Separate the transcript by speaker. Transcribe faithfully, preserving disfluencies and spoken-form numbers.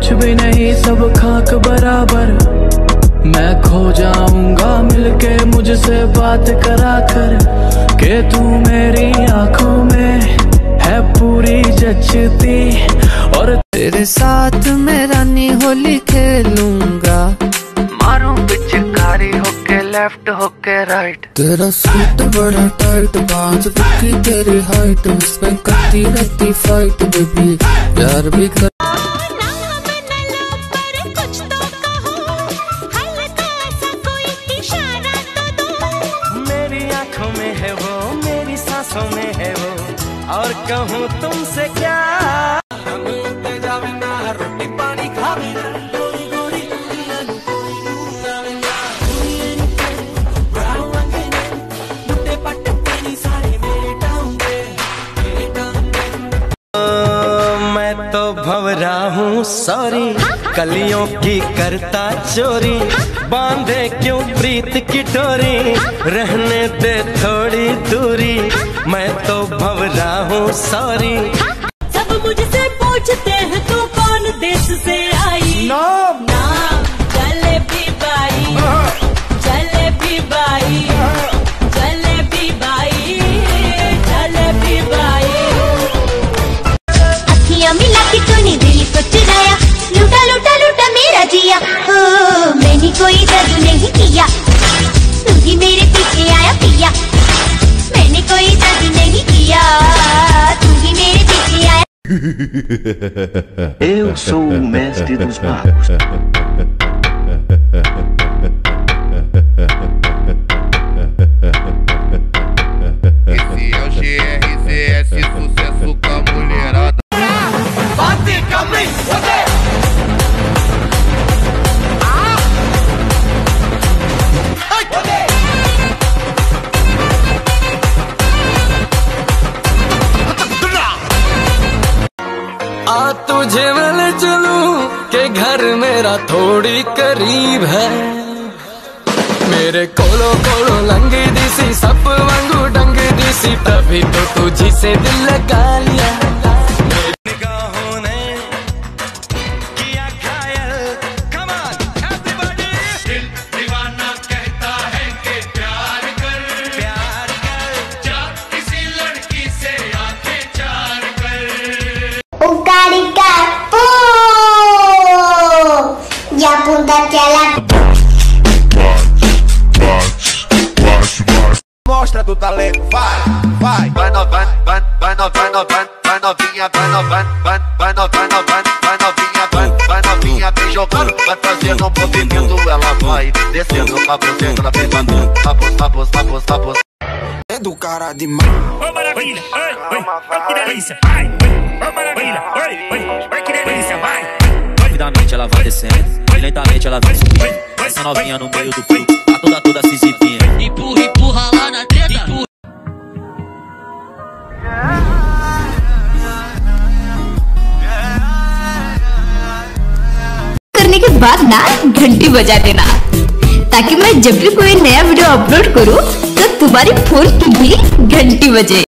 Speaker 1: कुछ भी नहीं, सब खाक बराबर। मैं खो जाऊंगा मिलके मुझसे बात करा कर, के तू मेरी आंखों में है पूरी जचती। और
Speaker 2: तेरे साथ मैं रानी होली खेलूंगा,
Speaker 1: मारूं पिचकारी होके लेफ्ट होके राइट।
Speaker 2: तेरा सूट बड़ा टाइट, बांझ बुकी तेरी हाइट, उस पे करती रहती फाइट बेबी यार भी कर।
Speaker 1: मेरी आंखों में है वो, मेरी सांसों में है वो, और कहूँ तुमसे क्या। रोटी पानी खावे तो भंवरा हूँ सॉरी, कलियों की करता चोरी, बांधे क्यों प्रीत की डोरी, रहने दे थोड़ी दूरी। मैं तो भंवरा हूँ सॉरी।
Speaker 3: सब मुझसे पूछते हैं तू कौन देश से आई।
Speaker 1: नाम
Speaker 3: नाम जलेबी बाई, जलेबी बाई, जलेबी बाई, जलेबी बाई।
Speaker 4: मिला के तूने दिल को चुराया, लूटा लूटा लूटा मेरा जिया। ओ मैंने कोई जादू नहीं किया, तू ही मेरे पीछे आया पिया। मैंने कोई जादू नहीं किया, तू ही मेरे पीछे आया।
Speaker 5: Eu sou o mestre dos magos.
Speaker 6: Esse é o G R C S, sucesso com a mulherada.
Speaker 1: आ तुझे मैं चलूं के घर मेरा थोड़ी करीब है, मेरे कोलो कोलो लंगी दिसी सब वांगू डंग दिसी, तभी तो तुझी से दिल लगा लिया। निगाहों ने किया घायल, come on everybody। दिल दीवाना कहता है कि प्यार कर, प्यार कर, जा किसी लड़की से आंखें चार कर।
Speaker 4: Ucarica, pô! E a bunda dela.
Speaker 6: Mostra do talento, vai, vai. Vai novinha, vai, vai novinha, vai, vai novinha, vai novinha, vai, vai novinha, vai, vai novinha, vai, vai novinha, vem jogando, vai fazendo um movimento, ela vai descendo pra você, ela vem batendo, papos, papos, papos, papos.
Speaker 2: É do cara demais.
Speaker 7: Ô maravilha, oi, oi, oi, que delícia, vai, oi, ô maravilha, oi, oi, oi, que delícia, vai.
Speaker 8: Rapidamente ela vai descendo, e lentamente ela vai subindo. Essa novinha no meio do fluxo, tá toda toda se exibindo. Empurra, empurra lá na treta. Empurra.
Speaker 4: करने के बाद ना घंटी बजा देना, ताकि मैं जब भी कोई नया वीडियो अपलोड करूं तो तुम्हारी फोन की भी घंटी बजे।